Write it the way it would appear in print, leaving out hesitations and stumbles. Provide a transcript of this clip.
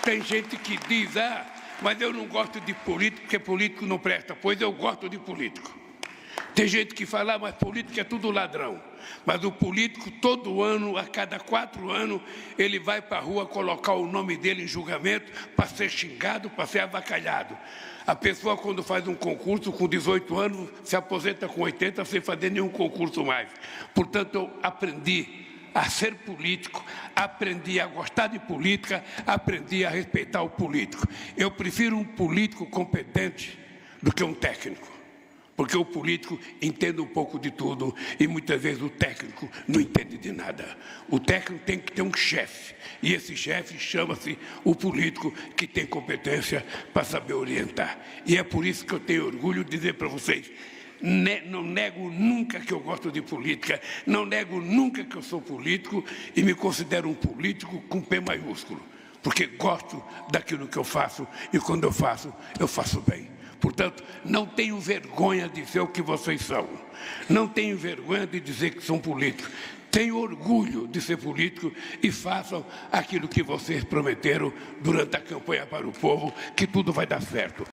Tem gente que diz, mas eu não gosto de político porque político não presta. Pois eu gosto de político. Tem gente que fala, mas político é tudo ladrão. Mas o político, todo ano, a cada 4 anos, ele vai para a rua colocar o nome dele em julgamento para ser xingado, para ser avacalhado. A pessoa, quando faz um concurso, com 18 anos, se aposenta com 80 sem fazer nenhum concurso mais. Portanto, eu aprendi a ser político, aprendi a gostar de política, aprendi a respeitar o político. Eu prefiro um político competente do que um técnico. Porque o político entende um pouco de tudo e muitas vezes o técnico não entende de nada. O técnico tem que ter um chefe e esse chefe chama-se o político, que tem competência para saber orientar. E é por isso que eu tenho orgulho de dizer para vocês, não nego nunca que eu gosto de política, não nego nunca que eu sou político e me considero um político com P maiúsculo, porque gosto daquilo que eu faço e quando eu faço bem. Portanto, não tenho vergonha de ser o que vocês são. Não tenho vergonha de dizer que são políticos. Tenho orgulho de ser político e façam aquilo que vocês prometeram durante a campanha para o povo, que tudo vai dar certo.